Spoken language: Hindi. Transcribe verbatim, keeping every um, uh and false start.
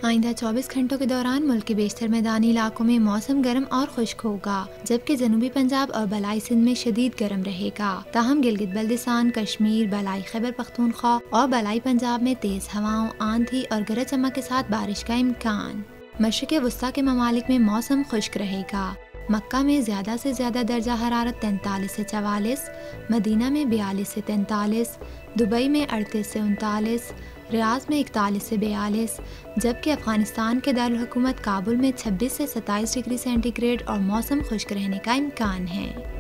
आइंदा चौबीस घंटों के दौरान मुल्क के बेशतर मैदानी इलाकों में मौसम गर्म और खुश्क होगा, जबकि जनूबी पंजाब और बलाई सिंध में शदीद गर्म रहेगा। ताहम गिलगित बल्दिस्तान, कश्मीर, बलाई खैबर पख्तूनख्वा और बलाई पंजाब में तेज हवाओं, आंधी और गरज चमक के साथ बारिश का इम्कान। मशरिक़ वस्ता के ममालिक में मौसम खुश्क रहेगा। मक्का में ज़्यादा से ज़्यादा दर्जा हरारत तैंतालीस से चवालीस, मदीना में बयालीस से तैंतालीस, दुबई में अड़तीस से उनतालीस, रियाज में इकतालीस से बयालीस, जबकि अफगानिस्तान के दारुल हुकूमत काबुल में छब्बीस से सत्ताईस डिग्री सेंटीग्रेड और मौसम खुश्क रहने का इम्कान है।